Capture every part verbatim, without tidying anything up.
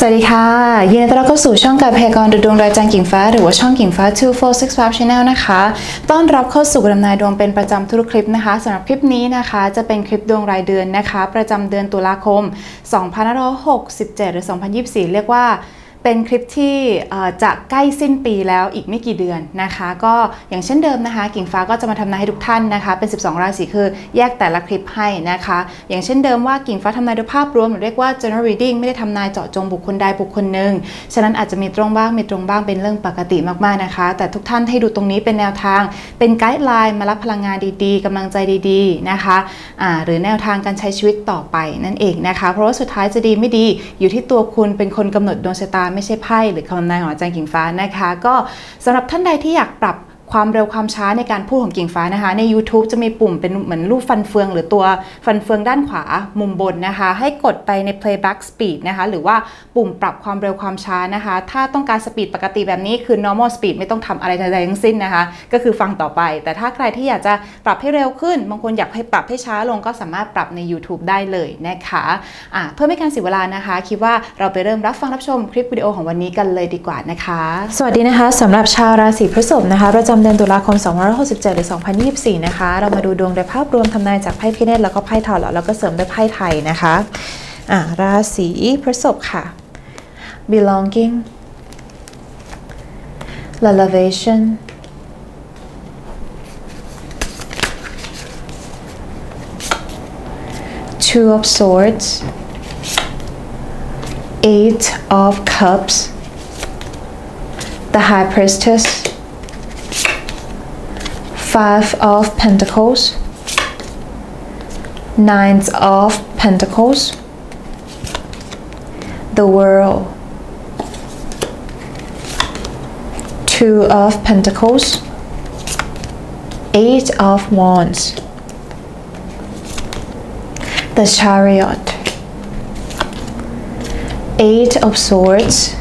สวัสดีค่ะยินดีต้อนรับเข้าสู่ช่องการพยากรณ์ดูดวงรายจันทร์กิ่งฟ้าหรือว่าช่องกิ่งฟ้า two four six five Channel นะคะต้อนรับเข้าสู่การทำนายดวงเป็นประจำทุกคลิปนะคะสำหรับคลิปนี้นะคะจะเป็นคลิปดวงรายเดือนนะคะประจำเดือนตุลาคมสองพันห้าร้อยหกสิบเจ็ดหรือสองพันยี่สิบสี่เรียกว่าเป็นคลิปที่จะใกล้สิ้นปีแล้วอีกไม่กี่เดือนนะคะก็อย่างเช่นเดิมนะคะกิ่งฟ้าก็จะมาทำนายให้ทุกท่านนะคะเป็นสิบสองราศีคือแยกแต่ละคลิปให้นะคะอย่างเช่นเดิมว่ากิ่งฟ้าทำนายโดยภาพรวมหรือเรียกว่า general reading ไม่ได้ทำนายเจาะจงบุคคลใดบุคคลหนึ่งฉะนั้นอาจจะมีตรงบ้างมีตรงบ้างเป็นเรื่องปกติมากๆนะคะแต่ทุกท่านให้ดูตรงนี้เป็นแนวทางเป็นไกด์ไลน์มารับพลังงานดีๆกำลังใจดีๆนะคะอ่าหรือแนวทางการใช้ชีวิตต่อไปนั่นเองนะคะเพราะว่าสุดท้ายจะดีไม่ดีอยู่ที่ตัวคุณเป็นคนกำหนดดวงชะตาไม่ใช่ไพ่หรือคำทำนายของอาจารย์กิ่งฟ้านะคะก็สำหรับท่านใดที่อยากปรับความเร็วความช้าในการพูดของกิ่งฟ้านะคะใน YouTube จะมีปุ่มเป็นเหมือนรูปฟันเฟืองหรือตัวฟันเฟืองด้านขวามุมบนนะคะให้กดไปใน playback speed นะคะหรือว่าปุ่มปรับความเร็วความช้านะคะถ้าต้องการสปีดปกติแบบนี้คือ normal speed ไม่ต้องทำอะไรใดๆทั้งสิ้นนะคะก็คือฟังต่อไปแต่ถ้าใครที่อยากจะปรับให้เร็วขึ้นบางคนอยากให้ปรับให้ช้าลงก็สามารถปรับใน YouTube ได้เลยนะคะอ่ะเพื่อไม่การเสียเวลานะคะคิดว่าเราไปเริ่มรับฟังรับชมคลิปวิดีโอของวันนี้กันเลยดีกว่านะคะสวัสดีนะคะสำหรับชาวราศีพฤษภนะคะประจำเดือนตุลาคมสองพันห้าร้อยหกสิบเจ็ดหรือสองพันยี่สิบสี่นะคะเรามาดูดวงโดยภาพรวมทำนายจากไพ่พิเนศแล้วก็ไพ่ทอร์แล้วก็เสริมด้วยไพ่ไทยนะคะอ่าราศีพฤษภค่ะ belonging elevation two of swords eight of cups the high priestess Five of Pentacles, Nine of Pentacles, the World, Two of Pentacles, Eight of Wands, the Chariot, Eight of Swords,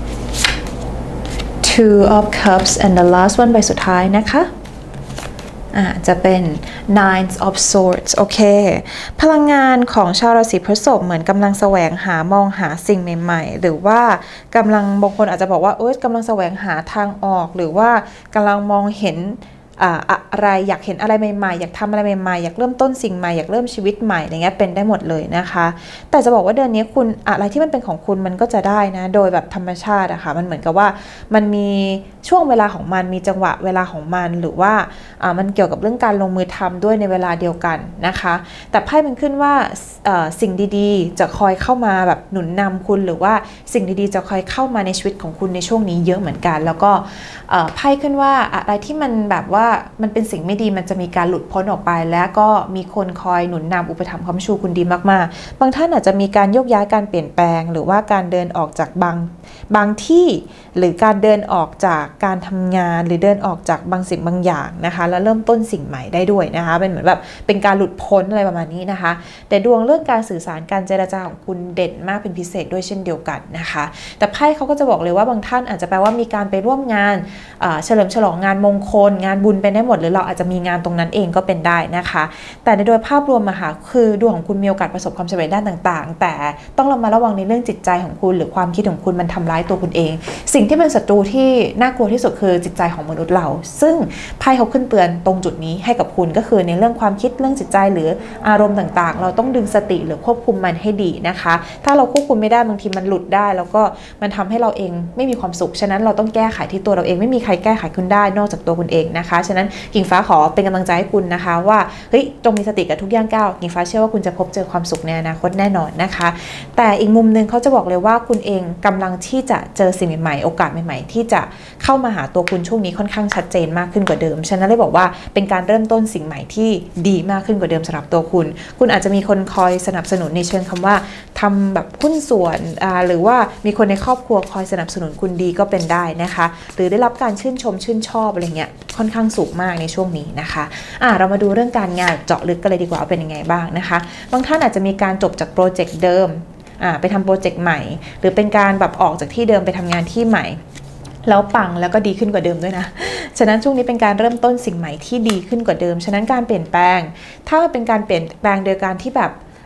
Two of Cups, and the last one ใบสุดท้ายนะคะจะเป็น Nine of Swords โอเคพลังงานของชาวราศีพฤษภเหมือนกำลังแสวงหามองหาสิ่งใหม่ๆหรือว่ากำลังบางคนอาจจะบอกว่าเอ้ยกำลังแสวงหาทางออกหรือว่ากำลังมองเห็นอะไรอยากเห็นอะไรใหม่ๆอยากทำอะไรใหม่ๆอยากเริ่มต้นสิ่งใหม่อยากเริ่มชีวิตใหม่อะไรเงี้ยเป็นได้หมดเลยนะคะแต่จะบอกว่าเดือนนี้คุณอะไรที่มันเป็นของคุณมันก็จะได้นะโดยแบบธรรมชาติอะค่ะมันเหมือนกับว่ามันมีช่วงเวลาของมันมีจังหวะเวลาของมันหรือว่ามันเกี่ยวกับเรื่องการลงมือทำด้วยในเวลาเดียวกันนะคะแต่ไพ่มันขึ้นว่าสิ่งดีๆจะคอยเข้ามาแบบหนุนนำคุณหรือว่าสิ่งดีๆจะคอยเข้ามาในชีวิตของคุณในช่วงนี้เยอะเหมือนกันแล้วก็ไพ่ขึ้นว่าอะไรที่มันแบบว่ามันเป็นสิ่งไม่ดีมันจะมีการหลุดพ้นออกไปแล้วก็มีคนคอยหนุนนำอุปถัมภ์ค้ำชูคุณดีมากๆบางท่านอาจจะมีการโยกย้ายการเปลี่ยนแปลงหรือว่าการเดินออกจากบางบางที่หรือการเดินออกจากการทำงานหรือเดินออกจากบางสิ่งบางอย่างนะคะแล้วเริ่มต้นสิ่งใหม่ได้ด้วยนะคะเป็นเหมือนแบบเป็นการหลุดพ้นอะไรประมาณนี้นะคะแต่ดวงเรื่องการสื่อสารการเจรจาของคุณเด่นมากเป็นพิเศษด้วยเช่นเดียวกันนะคะแต่ไพ่เขาก็จะบอกเลยว่าบางท่านอาจจะแปลว่ามีการไปร่วมงานเฉลิมฉลองงานมงคลงานบุญเป็นได้หมดหรือเราอาจจะมีงานตรงนั้นเองก็เป็นได้นะคะแต่ในโดยภาพรวมอะค่ะคือดวงของคุณมีโอกาสประสบความสำเร็จด้านต่างๆแต่ต้องระมัดระวังในเรื่องจิตใจของคุณหรือความคิดของคุณมันทำร้ายตัวคุณเองสิ่งที่เป็นศัตรูที่น่ากลัวที่สุดคือจิตใจของมนุษย์เราซึ่งไพ่เขาขึ้นเตือนตรงจุดนี้ให้กับคุณก็คือในเรื่องความคิดเรื่องจิตใจหรืออารมณ์ต่างๆเราต้องดึงสติหรือควบคุมมันให้ดีนะคะถ้าเราควบคุมไม่ได้บางทีมันหลุดได้แล้วก็มันทำให้เราเองไม่มีความสุขฉะนั้นเราต้องแก้ไขที่ตัวเราเองไม่มีใครแก้ไขคุณได้นอกจากตัวคุณเองนะคะฉะนั้นกิ่งฟ้าขอเป็นกำลังใจให้คุณนะคะว่าเฮ้ยจงมีสติกับทุกย่างก้าวกิ่งฟ้าเชื่อว่าคุณจะพบเจอความสุขในอนาคตแน่นอนนะคะแต่อีกมุมนึงเขาจะบอกเลยว่าคุณเองกำลังที่จะเจอสิ่งใหม่ๆโอกาสใหม่ๆที่จะเข้ามาหาตัวคุณช่วงนี้ค่อนข้างชัดเจนมากขึ้นกว่าเดิมฉะนั้นเลยบอกว่าเป็นการเริ่มต้นสิ่งใหม่ที่ดีมากขึ้นกว่าเดิมสำหรับตัวคุณคุณอาจจะมีคนคอยสนับสนุนในเชิงคำว่าทำแบบหุ้นส่วนหรือว่ามีคนในครอบครัวคอยสนับสนุนคุณดีก็เป็นได้นะคะหรือได้รับการชื่นชมชื่นชอบอะไรเงี้ยค่อนข้างสูงมากในช่วงนี้นะคะอ่ะเรามาดูเรื่องการงานเจาะลึกกันเลยดีกว่าเป็นยังไงบ้างนะคะบางท่านอาจจะมีการจบจากโปรเจกต์เดิมอ่าไปทำโปรเจกต์ใหม่หรือเป็นการแบบออกจากที่เดิมไปทำงานที่ใหม่แล้วปังแล้วก็ดีขึ้นกว่าเดิมด้วยนะฉะนั้นช่วงนี้เป็นการเริ่มต้นสิ่งใหม่ที่ดีขึ้นกว่าเดิมฉะนั้นการเปลี่ยนแปลงถ้าเป็นการเปลี่ยนแปลงโดยการที่แบบ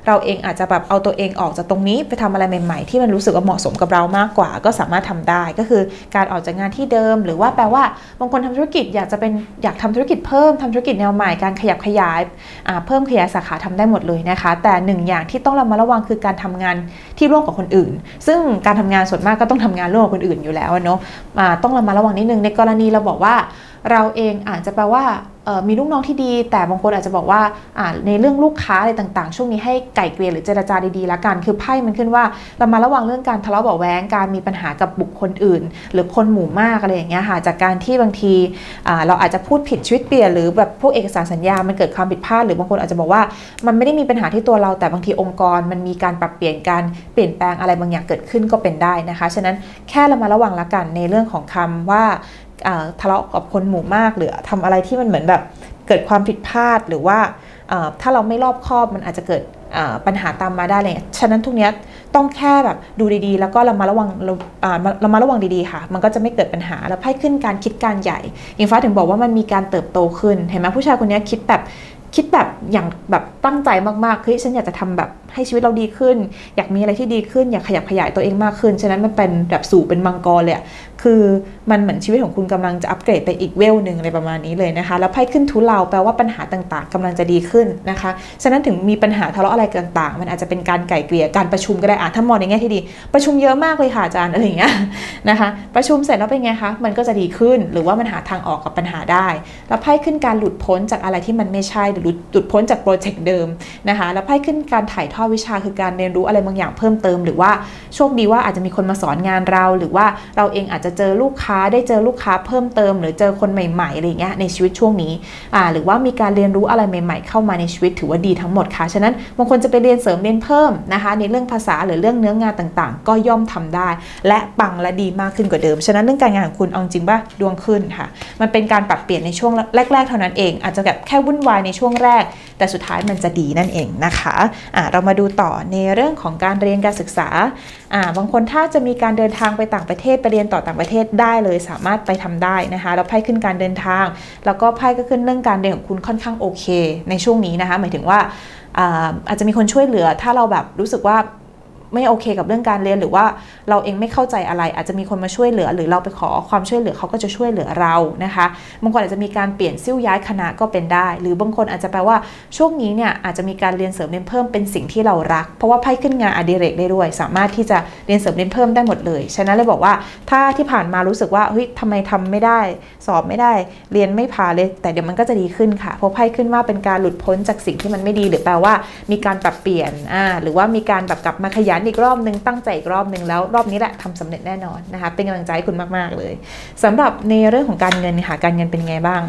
เราเองอาจจะแบบเอาตัวเองออกจากตรงนี้ไปทำอะไรใหม่ๆที่มันรู้สึกว่าเหมาะสมกับเรามากกว่าก็สามารถทำได้ก็คือการออกจากงานที่เดิมหรือว่าแปลว่าบางคนทำธุรกิจอยากจะเป็นอยากทำธุรกิจเพิ่มทำธุรกิจแนวใหม่การขยับขยายเพิ่มขยายสาขาทำได้หมดเลยนะคะแต่หนึ่งอย่างที่ต้องระมัดระวังคือการทำงานที่ร่วมกับคนอื่นซึ่งการทำงานส่วนมากก็ต้องทำงานร่วมกับคนอื่นอยู่แล้วเนาะต้องระมัดระวังนิดนึงในกรณีเราบอกว่าเราเองอาจจะแปลว่ามีลูกน้องที่ดีแต่บางคนอาจจะบอกว่าในเรื่องลูกค้าอะไรต่างๆช่วงนี้ให้ไก่เกลี่ยหรือเจรจาดีๆละกันคือไพ่มันขึ้นว่าเรามาระวังเรื่องการทะเลาะเบาะแว้งการมีปัญหากับบุคคลอื่นหรือคนหมู่มากอะไรอย่างเงี้ยค่ะจากการที่บางทีเราอาจจะพูดผิดชีวิตเปลี่ยนหรือแบบพวกเอกสารสัญญามันเกิดความผิดพลาดหรือบางคนอาจจะบอกว่ามันไม่ได้มีปัญหาที่ตัวเราแต่บางทีองค์กรมันมีการปรับเปลี่ยนการเปลี่ยนแปลงอะไรบางอย่างเกิดขึ้นก็เป็นได้นะคะฉะนั้นแค่เรามาระวังละกันในเรื่องของคำว่าทะเลาะกับคนหมู่มากหรือทำอะไรที่มันเหมือนแบบเกิดความผิดพลาดหรือว่าถ้าเราไม่รอบคอบมันอาจจะเกิดปัญหาตามมาได้เลยฉะนั้นทุกนี้ต้องแค่แบบดูดีๆแล้วก็เรามาระวังเรามาระวังดีๆค่ะมันก็จะไม่เกิดปัญหาแล้วไพ่ขึ้นการคิดการใหญ่อิงฟ้าถึงบอกว่ามันมีการเติบโตขึ้นเห็นไหมผู้ชายคนนี้คิดแบบคิดแบบอย่างแบบตั้งใจมากๆคือฉันอยากจะทำแบบให้ชีวิตเราดีขึ้นอยากมีอะไรที่ดีขึ้นอยากขยับขยายตัวเองมากขึ้นฉะนั้นมันเป็นแบบสู่เป็นมังกรเลยคือมันเหมือนชีวิตของคุณกำลังจะอัปเกรดไปอีกเวลหนึ่งอะไรประมาณนี้เลยนะคะแล้วไพ่ขึ้นทุเลาแปลว่าปัญหาต่างๆกำลังจะดีขึ้นนะคะฉะนั้นถึงมีปัญหาทะเลาะอะไรต่างๆมันอาจจะเป็นการไกล่เกลี่ยการประชุมก็ได้อ่ะถ้ามองในแง่ที่ดีประชุมเยอะมากเลยค่ะอาจารย์อะไรอย่างเงี้ยนะคะประชุมเสร็จแล้วเป็นไงคะมันก็จะดีขึ้นหรือว่ามันหาทางออกกับปัญหาได้แล้วไพ่ขึ้นการหลุดพ้นจากอะไรที่มันไม่ใช่หรือหลุดพ้นจากโปรเจกต์เดิมนะคะแล้วไพ่ขึ้นการถ่ายทอดวิชาคือการเรียนรู้อะไรบางอย่างเพิ่มเติมหรือว่าโชคดีว่าอาจจะมีคนมาสอนงานเราหรือว่าเราเองอาจจะเจอลูกค้าได้เจอลูกค้าเพิ่มเติมหรือเจอคนใหม่ๆอะไรเงี้ยในชีวิตช่วงนี้อ่าหรือว่ามีการเรียนรู้อะไรใหม่ๆเข้ามาในชีวิตถือว่าดีทั้งหมดค่ะฉะนั้นบางคนจะไปเรียนเสริมเรียนเพิ่มนะคะในเรื่องภาษาหรือเรื่องเนื้องานต่างๆก็ย่อมทำได้และปังและดีมากขึ้นกว่าเดิมฉะนั้นเรื่องการงานของคุณเอาจริงป่ะดวงขึ้นค่ะมันเป็นการปรับเปลี่ยนในช่วงแรกๆเท่านั้นเองอาจจะแบบแค่วุ่นวายในช่วงแรกแต่สุดท้ายมันจะดีนั่นเองนะคะอ่าเรามาดูต่อในเรื่องของการเรียนการศึกษาอ่าบางคนถ้าจะมีการเดินทางไปต่างประเทศไปเรียนต่อต่างประเทศได้เลยสามารถไปทำได้นะคะแล้วไพ่ขึ้นการเดินทางแล้วก็ไพ่ก็ขึ้นเรื่องการเรียนของคุณค่อนข้างโอเคในช่วงนี้นะคะหมายถึงว่าอ่าอาจจะมีคนช่วยเหลือถ้าเราแบบรู้สึกว่าไม่โอเคกับเรื่องการเรียนหรือว่าเราเองไม่เข้าใจอะไรอาจจะมีคนมาช่วยเหลือหรือเราไปขอความช่วยเหลือเขาก็จะช่วยเหลือเรานะคะบางคนอาจจะมีการเปลี่ยนซิ่วย้ายคณะก็เป็นได้หรือบางคนอาจจะแปลว่าช่วงนี้เนี่ยอาจจะมีการเรียนเสริมเรียนเพิ่มเป็นสิ่งที่เรารักเพราะว่าไพ่ขึ้นงานอดิเรกได้ด้วยสามารถที่จะเรียนเสริมเรียนเพิ่มได้หมดเลยฉะนั้นเลยบอกว่าถ้าที่ผ่านมารู้สึกว่าเฮ้ยทำไมทำไม่ได้สอบไม่ได้เรียนไม่ผ่านเลยแต่เดี๋ยวมันก็จะดีขึ้นค่ะเพราะไพ่ขึ้นว่าเป็นการหลุดพ้นจากสิ่งที่มันไม่ดีหรือแปลว่ามีการปรับเปลี่ยนอ่าหรือว่ามีการแบบกลับมาขยันอีกรอบนึงตั้งใจอีกรอบนึงแล้วรอบนี้แหละทำสำเร็จแน่นอนนะคะเป็นกำลังใจให้คุณมากๆเลยสำหรับในเรื่องของการเงินค่ะการเงินเป็นไงบ้าง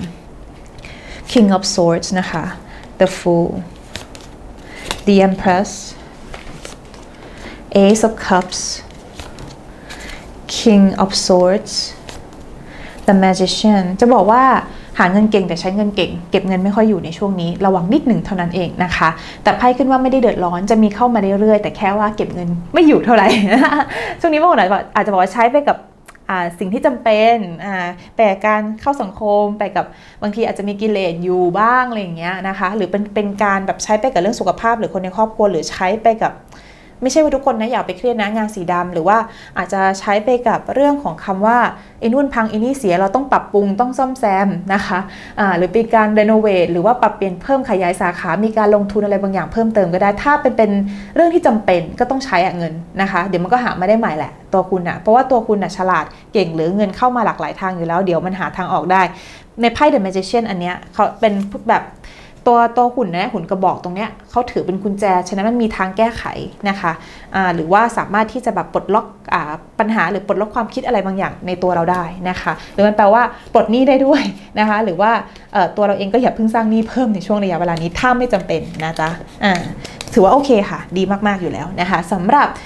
King of Swords นะคะ The Fool The Empress Ace of Cups King of Swords The Magician จะบอกว่าหาเงินเก่งแต่ใช้เงินเก่งเก็บเงินไม่ค่อยอยู่ในช่วงนี้ระวังนิดหนึ่งเท่านั้นเองนะคะแต่ไพ่ขึ้นว่าไม่ได้เดือดร้อนจะมีเข้ามาเรื่อยๆแต่แค่ว่าเก็บเงินไม่อยู่เท่าไหร่ ช่วงนี้บางคนอาจจะบอกว่าใช้ไปกับสิ่งที่จำเป็นไปกับการเข้าสังคมไปกับบางทีอาจจะมีกิเลสอยู่บ้างอะไรอย่างเงี้ยนะคะหรือเป็นเป็นการแบบใช้ไปกับเรื่องสุขภาพหรือคนในครอบครัวหรือใช้ไปกับไม่ใช่ว่าทุกคนนะอย่าไปเครียดนะงานสีดำหรือว่าอาจจะใช้ไปกับเรื่องของคำว่าไอ้นู่นพังไอ้นี่เสียเราต้องปรับปรุงต้องซ่อมแซมนะคะอ่าหรือเป็นการรีโนเวทหรือว่าปรับเปลี่ยนเพิ่มขยายสาขามีการลงทุนอะไรบางอย่างเพิ่มเติมก็ได้ถ้าเป็นเป็นเรื่องที่จำเป็นก็ต้องใช้เงินนะคะเดี๋ยวมันก็หาไม่ได้ใหม่แหละตัวคุณนะเพราะว่าตัวคุณนะฉลาดเก่งหรือเงินเข้ามาหลากหลายทางอยู่แล้วเดี๋ยวมันหาทางออกได้ในไพ่ The Magician อันเนี้ยเขาเป็นแบบตัวตัวหุ่นนะหุ่นกระบอกตรงเนี้ยเขาถือเป็นกุญแจฉะนั้นมันมีทางแก้ไขนะคะอ่าหรือว่าสามารถที่จะแบบปลดล็อกอ่าปัญหาหรือปลดล็อกความคิดอะไรบางอย่างในตัวเราได้นะคะหรือมันแปลว่าปลดหนี้ได้ด้วยนะคะหรือว่าเอ่อตัวเราเองก็อย่าเพิ่งสร้างหนี้เพิ่มในช่วงระยะเวลานี้ถ้าไม่จำเป็นนะจ๊ะอ่าถือว่าโอเคค่ะดีมากๆอยู่แล้วนะคะสำหรับ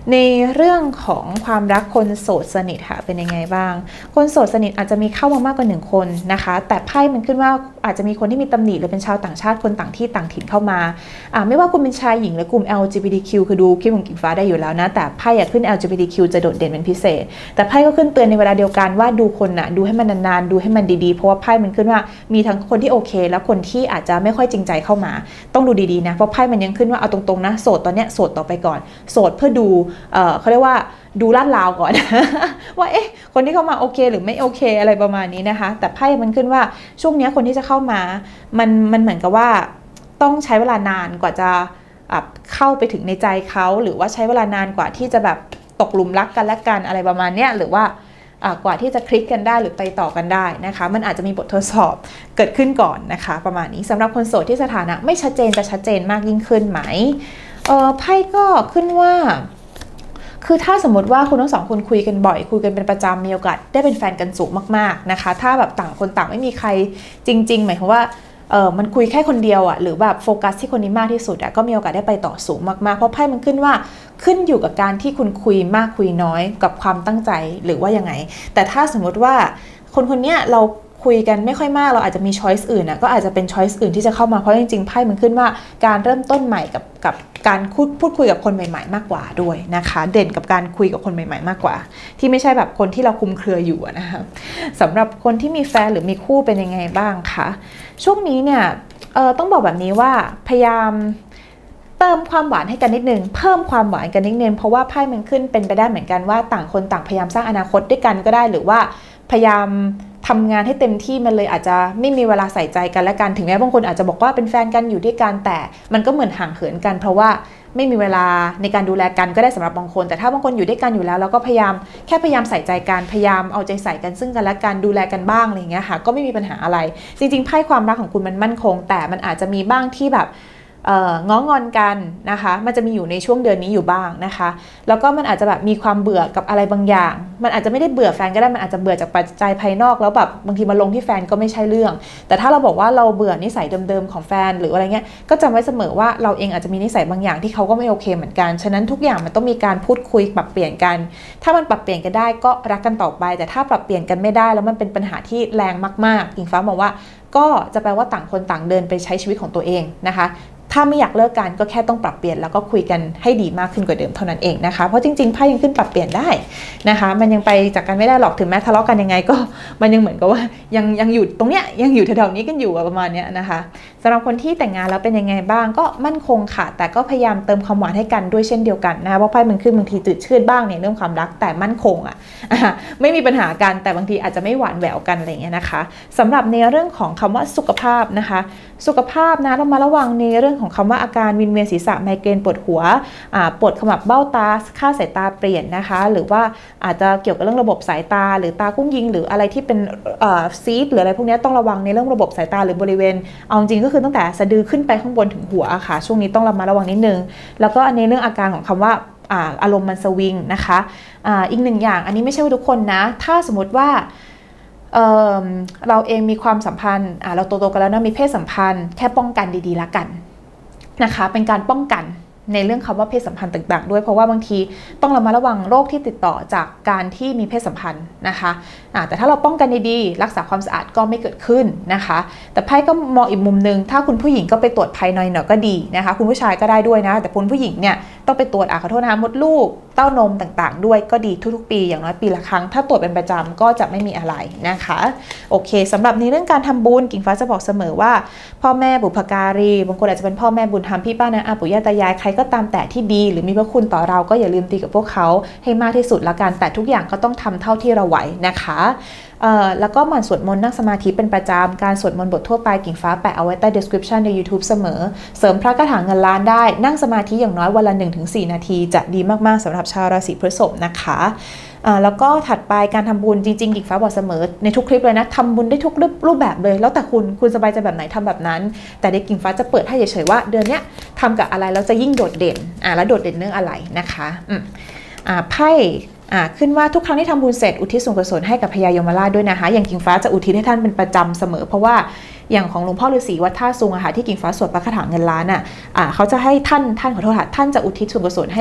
ในเรื่องของความรักคนโสดสนิทค่ะเป็นยังไงบ้างคนโสดสนิทอาจจะมีเข้ามามากกว่าหนึ่งคนนะคะแต่ไพ่มันขึ้นว่าอาจจะมีคนที่มีตำหนิหรือเป็นชาวต่างชาติคนต่างที่ต่างถิ่นเข้ามาอ่าไม่ว่าคุณเป็นชายหญิงหรือกลุ่ม แอล จี บี ที คิว คือดูคลิปของกิ่งฟ้าได้อยู่แล้วนะแต่ไพ่อยากขึ้น แอล จี บี ที คิว จะโดดเด่นเป็นพิเศษแต่ไพ่ก็ขึ้นเตือนในเวลาเดียวกันว่าดูคนน่ะดูให้มันนานๆดูให้มันดีๆเพราะว่าไพ่มันขึ้นว่ามีทั้งคนที่โอเคและคนที่อาจจะไม่ค่อยจริงใจเข้ามาต้องดูดีๆนะเพราะไพ่มันยังขึ้นว่าเอาตรงๆนะโสดตอนเนี้ยโสดต่อไปก่อนโสดเพื่อดูเอ่อเขาเรียกว่าดูลาดราวก่อน ว่าเอ๊ะคนที่เข้ามาโอเคหรือไม่โอเคอะไรประมาณนี้นะคะแต่ไพ่มันขึ้นว่าช่วงนี้คนที่จะเข้ามามันมันเหมือนกับว่าต้องใช้เวลานานกว่าจะเข้าไปถึงในใจเขาหรือว่าใช้เวลานานกว่าที่จะแบบตกหลุมรักกันและกันอะไรประมาณนี้หรือว่ากว่าที่จะคลิกกันได้หรือไปต่อกันได้นะคะมันอาจจะมีบททดสอบเกิดขึ้นก่อนนะคะประมาณนี้สำหรับคนโสดที่สถานะไม่ชัดเจนจะชัดเจนมากยิ่งขึ้นไหมเออไพ่ก็ขึ้นว่าคือถ้าสมมติว่าคุณทั้งสองคนคุยกันบ่อยคุยกันเป็นประจำมีโอกาสได้เป็นแฟนกันสูงมากๆนะคะถ้าแบบต่างคนต่างไม่มีใครจริงๆหมายความว่าเออมันคุยแค่คนเดียวอ่ะหรือแบบโฟกัสที่คนนี้มากที่สุดอ่ะก็มีโอกาสได้ไปต่อสูงมากๆเพราะไพ่มันขึ้นว่าขึ้นอยู่กับการที่คุณคุยมากคุยน้อยกับความตั้งใจหรือว่ายังไงแต่ถ้าสมมติว่าคนคนนี้เราคุยกันไม่ค่อยมากเราอาจจะมีช้อยส์อื่นนะก็อาจจะเป็นช้อยส์อื่นที่จะเข้ามาเพราะจริงๆไพ่มันขึ้นว่าการเริ่มต้นใหม่กับกับการพูดพูดคุยกับคนใหม่ๆมากกว่าด้วยนะคะเด่นกับการคุยกับคนใหม่ๆมากกว่าที่ไม่ใช่แบบคนที่เราคุมเครืออยู่นะคะสำหรับคนที่มีแฟนหรือมีคู่เป็นยังไงบ้างคะช่วงนี้เนี่ยเออต้องบอกแบบนี้ว่าพยายามเติมความหวานให้กันนิดนึงเพิ่มความหวานกันนิดนึงเพราะว่าไพ่มันขึ้นเป็นไปได้เหมือนกันว่าต่างคนต่างพยายามสร้างอนาคตด้วยกันก็ได้หรือว่าพยายามทำงานให้เต็มที่มันเลยอาจจะไม่มีเวลาใส่ใจกันและกันถึงแม้บางคนอาจจะบอกว่าเป็นแฟนกันอยู่ด้วยกันแต่มันก็เหมือนห่างเหินกันเพราะว่าไม่มีเวลาในการดูแลกันก็ได้สำหรับบางคนแต่ถ้าบางคนอยู่ด้วยกันอยู่แล้วแล้วก็พยายามแค่พยายามใส่ใจกันพยายามเอาใจใส่กันซึ่งกันและกันดูแลกันบ้างอะไรอย่างเงี้ยค่ะก็ไม่มีปัญหาอะไรจริงๆไพ่ความรักของคุณมันมั่นคงแต่มันอาจจะมีบ้างที่แบบง้องอนกันนะคะมันจะมีอยู่ในช่วงเดือนนี้อยู่บ้างนะคะแล้วก็มันอาจจะแบบมีความเบื่อกับอะไรบางอย่างมันอาจจะไม่ได้เบื่อแฟนก็ได้มันอาจจะเบื่อจากปัจจัยภายนอกแล้วแบบบางทีมาลงที่แฟนก็ไม่ใช่เรื่องแต่ถ้าเราบอกว่าเราเบื่อนิสัยเดิมๆของแฟนหรืออะไรเงี้ยก็จำไว้เสมอว่าเราเองอาจจะมีนิสัยบางอย่างที่เขาก็ไม่โอเคเหมือนกันฉะนั้นทุกอย่างมันต้องมีการพูดคุยปรับเปลี่ยนกันถ้ามันปรับเปลี่ยนกันได้ก็รักกันต่อไปแต่ถ้าปรับเปลี่ยนกันไม่ได้แล้วมันเป็นปัญหาที่แรงมากๆกิ่งฟ้ามองว่าก็จะแปลว่าต่างคนต่างเดินไปใช้ชีวิตของตัวเองนะคะถ้าไม่อยากเลิกกันก็แค่ต้องปรับเปลี่ยนแล้วก็คุยกันให้ดีมากขึ้นกว่าเดิมเท่านั้นเองนะคะเพราะจริงๆไพ่ยังขึ้นปรับเปลี่ยนได้นะคะมันยังไปจากกันไม่ได้หรอกถึงแม้ทะเลาะกันยังไงก็มันยังเหมือนกับว่ายังยังอยู่ตรงเนี้ยยังอยู่แถวๆนี้กันอยู่ประมาณเนี้ยนะคะสำหรับคนที่แต่งงานแล้วเป็นยังไงบ้างก็มั่นคงค่ะแต่ก็พยายามเติมความหวานให้กันด้วยเช่นเดียวกันนะคะเพราะไพ่มันขึ้นบางทีจืดชืดบ้างเนี่ยเรื่องความรักแต่มั่นคงอ่ะไม่มีปัญหากันแต่บางทีอาจจะไม่หวานแหววกันอะไรเงี้ยนะคะสำหรับในเรื่องของคำว่าสุขภาพนะคะสุขภาพนะเรามาระวังในเรื่องของคำว่าอาการวิงเวียนศีรษะไมเกรนปวดหัวปวดขมับเบ้าตาค่าสายตาเปลี่ยนนะคะหรือว่าอาจจะเกี่ยวกับเรื่องระบบสายตาหรือตากุ้งยิงหรืออะไรที่เป็นซีดหรืออะไรพวกนี้ต้องระวังในเรื่องระบบสายตาหรือบริเวณเอาจริงก็คือตั้งแต่สะดือขึ้นไปข้างบนถึงหัวค่ะช่วงนี้ต้องระมัดระวังนิดนึงแล้วก็อันนี้เรื่องอาการของคำว่าอารมณ์มันสวิงนะคะอีกหนึ่งอย่างอันนี้ไม่ใช่ว่าทุกคนนะถ้าสมมติว่าเเราเองมีความสัมพันธ์เราโตๆกันแล้วนะมีเพศสัมพันธ์แค่ป้องกันดีๆละกันนะคะเป็นการป้องกันในเรื่องคำว่าเพศสัมพันธ์ต่างๆด้วยเพราะว่าบางทีต้องระมัดระวังโรคที่ติดต่อจากการที่มีเพศสัมพันธ์นะคะะแต่ถ้าเราป้องกันดีๆรักษาความสะอาดก็ไม่เกิดขึ้นนะคะแต่ไพ่ก็มองอีกมุมนึงถ้าคุณผู้หญิงก็ไปตรวจภายในหน่อยก็ดีนะคะคุณผู้ชายก็ได้ด้วยนะแต่คุณผู้หญิงเนี่ยต้องไปตรวจอ่ะขอโทษนะคะมดลูกเต้านมต่างๆด้วยก็ดีทุกๆปีอย่างน้อยปีละครั้งถ้าตรวจเป็นประจำก็จะไม่มีอะไรนะคะโอเคสำหรับในเรื่องการทำบุญกิ่งฟ้าจะบอกเสมอว่าพ่อแม่บุพการีบางคนอาจจะเป็นพ่อแม่บุญธรรมพี่ป้าน้าอาปู่ย่าตายายใครก็ตามแต่ที่ดีหรือมีพระคุณต่อเราก็อย่าลืมตีกับพวกเขาให้มากที่สุดละกันแต่ทุกอย่างก็ต้องทำเท่าที่เราไหวนะคะแล้วก็หมั่นสวดมนต์นั่งสมาธิเป็นประจำการสวดมนต์บททั่วไปกิ่งฟ้าแปะเอาไว้ใต้ description ใน YouTube เสมอเสริมพระคาถาเงินล้านได้นั่งสมาธิอย่างน้อยวันละ หนึ่งถึงสี่ นาทีจะดีมากๆสำหรับชาวราศีพฤษภนะคะแล้วก็ถัดไปการทำบุญจริงๆกิ่งฟ้าบอกเสมอในทุกคลิปเลยนะทำบุญได้ทุกรูปแบบเลยแล้วแต่คุณคุณสบายใจแบบไหนทำแบบนั้นแต่ในกิ่งฟ้าจะเปิดให้เฉยๆว่าเดือนนี้ทำกับอะไรแล้วจะยิ่งโดดเด่นอ่าแล้วโดดเด่นเรื่องอะไรนะคะอืมอ่าไพ่อ่าขึ้นว่าทุกครั้งที่ทำบุญเสร็จอุทิศส่วนกุศลให้กับพญายมราชด้วยนะคะอย่างกิ่งฟ้าจะอุทิศให้ท่านเป็นประจำเสมอเพราะว่าอย่างของหลวงพ่อฤาษีวัดท่าซุงอะค่ะที่กิ่งฟ้าสวดพระคาถาเงินล้านอะอ่าเขาจะให้ท่านท่านขอโทษค่ะท่านจะอุทิศส่วนกุศลให้กับ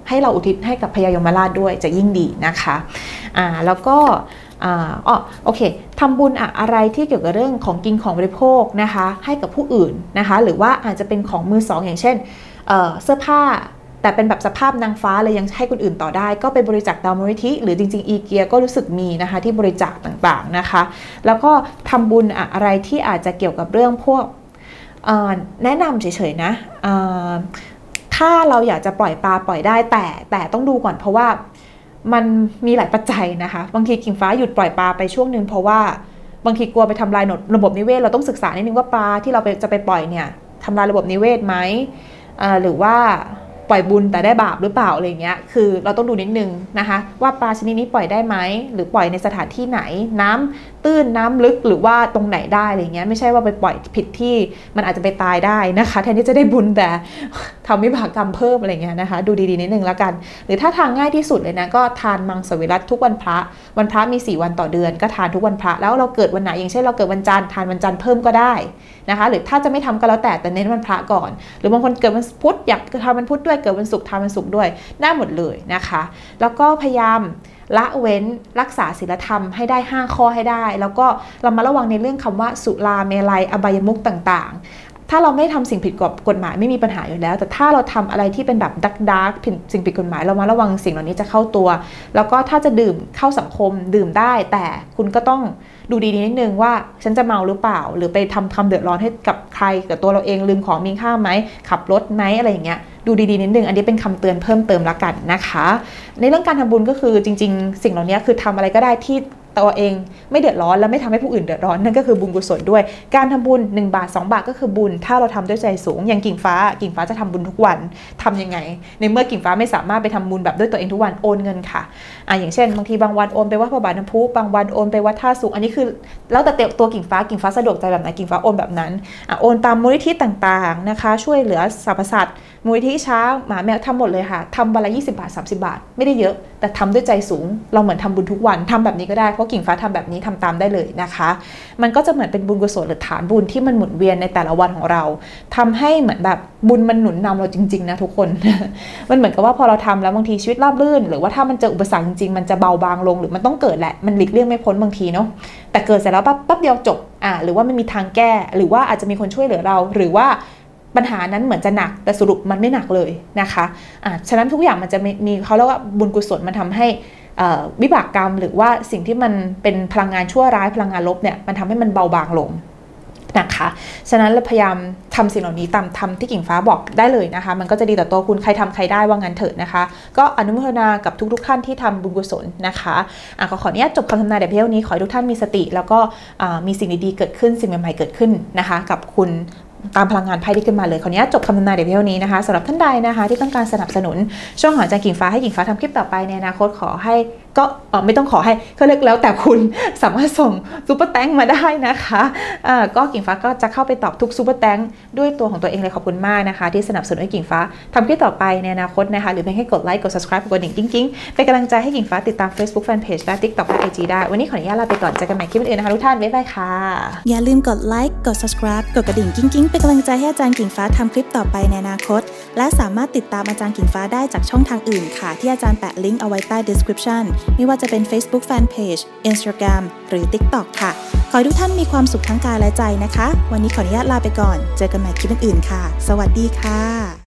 ให้เราอุทิศให้กับพญายมราชด้วยจะยิ่งดีนะคะอ่าแล้วก็อ่าอ๋อโอเคทำบุญอะไรที่เกี่ยวกับเรื่องของกินของบริโภคนะคะให้กับผู้อื่นนะคะหรือว่าอาจจะเป็นของมือสองอย่างเช่น เอ่อ เสื้อผ้าแต่เป็นแบบสภาพนางฟ้าเลยยังให้คนอื่นต่อได้ก็ไปบริจาคตามมูลนิธิหรือจริงๆอีเกียก็รู้สึกมีนะคะที่บริจาคต่างๆนะคะแล้วก็ทำบุญอะไรที่อาจจะเกี่ยวกับเรื่องพวกแนะนำเฉยๆนะถ้าเราอยากจะปล่อยปลาปล่อยได้แต่แต่ต้องดูก่อนเพราะว่ามันมีหลายปัจจัยนะคะบางทีกิ่งฟ้าหยุดปล่อยปลาไปช่วงนึงเพราะว่าบางทีกลัวไปทำลายระบบนิเวศเราต้องศึกษานิดนึงว่าปลาที่เราไปจะไปปล่อยเนี่ยทำลายระบบนิเวศไหมหรือว่าปล่อยบุญแต่ได้บาปหรือเปล่าอะไรเงี้ยคือเราต้องดูนิดนึงนะคะว่าปลาชนิดนี้ปล่อยได้ไหมหรือปล่อยในสถานที่ไหนน้ำตื้นน้ำลึกหรือว่าตรงไหนได้อะไรเงี้ยไม่ใช่ว่าไปปล่อยผิดที่มันอาจจะไปตายได้นะคะแทนที่จะได้บุญแต่ทำวิบากกรรมเพิ่มอะไรเงี้ยนะคะดูดีๆนิดนึงแล้วกันหรือถ้าทางง่ายที่สุดเลยนะก็ทานมังสวิรัติทุกวันพระวันพระมีสี่วันต่อเดือนก็ทานทุกวันพระแล้วเราเกิดวันไหนอย่างเช่นเราเกิดวันจันทร์ทานวันจันทร์เพิ่มก็ได้นะคะหรือถ้าจะไม่ทำก็แล้วแต่แต่เน้นวันพระก่อนหรือบางคนเกิดวันพุธอยากทำวันพุธด้วยเกิดวันศุกร์ทำวันศุกร์ด้วยได้หมดเลยนะคะแล้วก็พยายามละเว้นรักษาศีลธรรมให้ได้ห้าข้อให้ได้แล้วก็เรามาระวังในเรื่องคำว่าสุราเมลัยอบายมุขต่างๆถ้าเราไม่ทำสิ่งผิดกฎหมายไม่มีปัญหาอยู่แล้วแต่ถ้าเราทำอะไรที่เป็นแบบดักดักสิ่งผิดกฎหมายเรามาระวังสิ่งเหล่านี้จะเข้าตัวแล้วก็ถ้าจะดื่มเข้าสังคมดื่มได้แต่คุณก็ต้องดูดีๆนิดนึงว่าฉันจะเมาหรือเปล่าหรือไปทำความเดือดร้อนให้กับใครกับตัวเราเองลืมของมีค่าไหมขับรถไหมอะไรอย่างเงี้ยดูดีๆนิดนึงอันนี้เป็นคำเตือนเพิ่มเติมละกันนะคะในเรื่องการทำบุญก็คือจริงๆสิ่งเหล่านี้คือทำอะไรก็ได้ที่ตัวเองไม่เดือดร้อนและไม่ทำให้ผู้อื่นเดือดร้อนนั่นก็คือบุญกุศลด้วยการทำบุญหนึ่งบาทสองบาทก็คือบุญถ้าเราทำด้วยใจสูงอย่างกิ่งฟ้ากิ่งฟ้าจะทำบุญทุกวันทำยังไงในเมื่อกิ่งฟ้าไม่สามารถไปทำบุญแบบด้วยตัวเองทุกวันโอนเงินค่ะอ่ะอย่างเช่นบางทีบางวันโอนไปวัดพระบาทน้ำพุบางวันโอนไปวัดท่าสุขอันนี้คือแล้วแต่ตัวกิ่งฟ้ากิ่งฟ้าสะดวกใจแบบไหนกิ่งฟ้าโอนแบบนั้นอ่ะโอนตามมูลนิธิต่างๆนะคะช่วยเหลือสรรพสัตว์มูลนิธิช้างหมาแมวทำหมดเลยค่ะทำวันละยี่สิบบาทสามสิบบาทไม่ได้เยอะแต่ทำด้วยใจสูงเราเหมือนทำบุญทุกวันทำแบบนี้ก็ได้เพราะกิ่งฟ้าทำแบบนี้ทำตามได้เลยนะคะมันก็จะเหมือนเป็นบุญกุศลหรือฐานบุญที่มันหมุนเวียนในแต่ละวันของเราทำให้เหมือนแบบบุญมันหนุนนำเราจริงๆนะทุกคน มันเหมือนกับว่าพอเราทำแล้วบางทีชีวิตราบรื่นหรือว่าถ้ามันเจออุปสรรคจริงๆมันจะเบาบางลงหรือมันต้องเกิดแหละมันหลีกเลี่ยงไม่พ้นบางทีเนาะแต่เกิดเสร็จแล้วปั๊บปั๊บเดียวจบอ่าหรือว่ามันมีทางแก้หรือว่าอาจจะมีคนช่วยเหลือเราหรือว่าปัญหานั้นเหมือนจะหนักแต่สรุปมันไม่หนักเลยนะคะอ่าฉะนั้นทุกอย่างมันจะมีเขาเรียกว่าบุญกุศลมันทำให้วิบากกรรมหรือว่าสิ่งที่มันเป็นพลังงานชั่วร้ายพลังงานลบเนี่ยมันทำให้มันเบาบางลงนะคะฉะนั้นเราพยายามทำสิ่งเหล่านี้ตามทำที่กิ่งฟ้าบอกได้เลยนะคะมันก็จะดีต่อตัวคุณใครทำใครได้ว่างั้นเถิดนะคะก็อนุโมทนากับทุกๆท่านที่ทำบุญกุศลนะคะอ่ะขอขออนุญาตจบคำทำนายแต่เพียงนี้ขอให้ทุกท่านมีสติแล้วก็มีสิ่งดีๆเกิดขึ้นสิ่งใหม่ๆเกิดขึ้นนะคะกับคุณตามพลังงานไพ่ที่ขึ้นมาเลยขออนุญาตจบคำทำนายเดี๋ยวเพียงนี้นะคะสำหรับท่านใดนะคะที่ต้องการสนับสนุนช่องหออาจารย์กิ่งฟ้าให้กิ่งฟ้าทำคลิปต่อไปในอนาคตขอให้ก็เออไม่ต้องขอให้ก็เลือกแล้วแต่คุณสามารถส่งซุปเปอร์แตงมาได้นะคะอ่าก็กิ่งฟ้าก็จะเข้าไปตอบทุกซุปเปอร์แตงด้วยตัวของตัวเองเลยขอบคุณมากนะคะที่สนับสนุนให้กิ่งฟ้าทำคลิปต่อไปในอนาคตนะคะหรือเพียงแค่กดไลค์กด ซับสไครบ์ กดกระดิ่งกิ๊งๆเป็นกำลังใจให้กิ่งฟ้าติดตาม Facebook Fanpage และ ติ๊กต็อก และ ไอ จี ได้วันนี้ขออนุญาตลาไปก่อนเจอกันใหม่คลิปอื่นนะคะทุกท่านบ๊ายบายค่ะอย่าลืมกดไลค์กด ซับสไครบ์ กดกระดิ่งกิ๊งๆเป็นกำลังใจให้อาจารย์กิ่งฟ้าทำคลิปต่อไปในอนาคตและสามารถติดตามอาจารย์กิ่งฟ้าได้จากช่องทางอื่นค่ะที่อาจารย์แปะลิงก์เอาไว้ใต้ description ไม่ว่าจะเป็น Facebook Fanpage Instagram หรือ ติ๊กต็อก ค่ะขอให้ทุกท่านมีความสุขทั้งกายและใจนะคะวันนี้ขออนุญาตลาไปก่อนเจอกันใหม่คลิปอื่นๆค่ะสวัสดีค่ะ